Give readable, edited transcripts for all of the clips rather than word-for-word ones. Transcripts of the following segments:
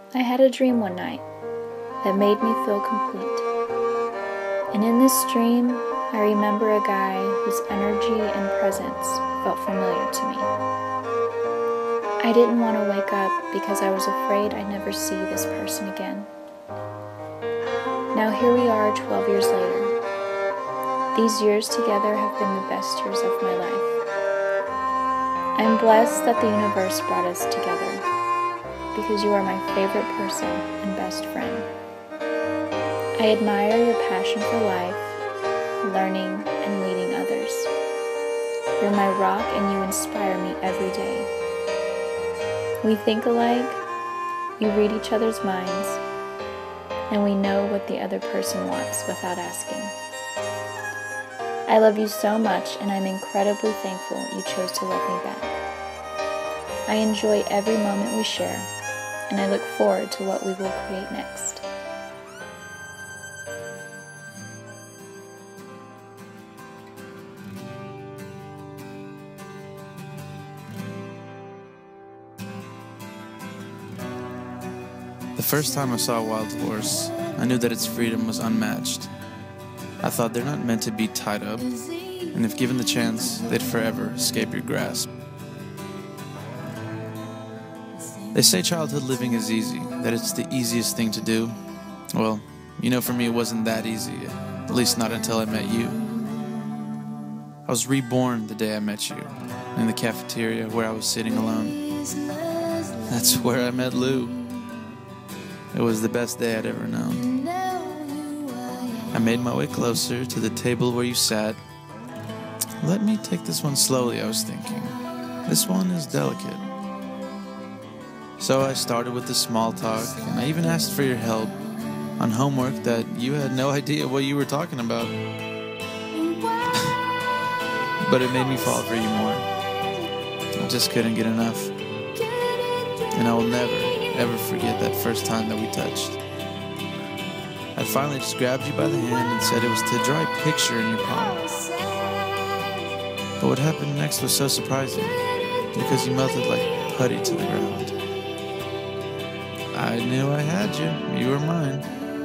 I had a dream one night that made me feel complete. And in this dream, I remember a guy whose energy and presence felt familiar to me. I didn't want to wake up because I was afraid I'd never see this person again. Now here we are 12 years later. These years together have been the best years of my life. I'm blessed that the universe brought us together because you are my favorite person and best friend. I admire your passion for life, learning, and leading others. You're my rock and you inspire me every day. We think alike, we read each other's minds, and we know what the other person wants without asking. I love you so much, and I'm incredibly thankful you chose to love me back. I enjoy every moment we share, and I look forward to what we will create next. The first time I saw a wild horse, I knew that its freedom was unmatched. I thought they're not meant to be tied up, and if given the chance, they'd forever escape your grasp. They say childhood living is easy, that it's the easiest thing to do. Well, for me it wasn't that easy, at least not until I met you. I was reborn the day I met you, in the cafeteria where I was sitting alone. That's where I met Lou. It was the best day I'd ever known. I made my way closer to the table where you sat. Let me take this one slowly, I was thinking. This one is delicate. So I started with the small talk, and I even asked for your help on homework that you had no idea what you were talking about. But it made me fall for you more. I just couldn't get enough. And I will never, ever forget that first time that we touched. I finally just grabbed you by the hand and said it was to draw a picture in your palm. But what happened next was so surprising, because you melted like putty to the ground. I knew I had you. You were mine.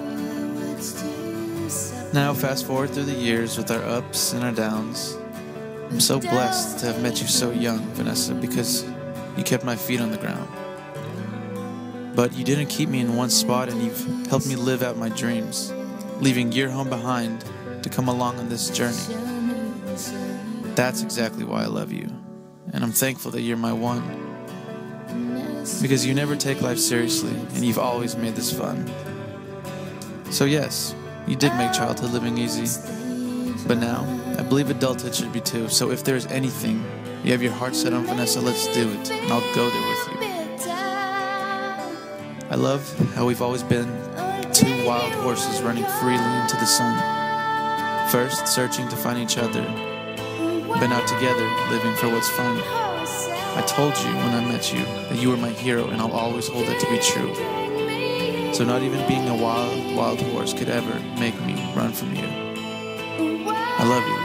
Now, fast forward through the years with our ups and our downs. I'm so blessed to have met you so young, Vanessa, because you kept my feet on the ground. But you didn't keep me in one spot, and you've helped me live out my dreams, leaving your home behind to come along on this journey. That's exactly why I love you, and I'm thankful that you're my one. Because you never take life seriously, and you've always made this fun. So yes, you did make childhood living easy, but now I believe adulthood should be too. So if there's anything you have your heart set on, Vanessa, let's do it, and I'll go there with you. I love how we've always been two wild horses running freely into the sun. First, searching to find each other, but now together, living for what's fun. I told you when I met you that you were my hero, and I'll always hold that to be true. So not even being a wild horse could ever make me run from you. I love you.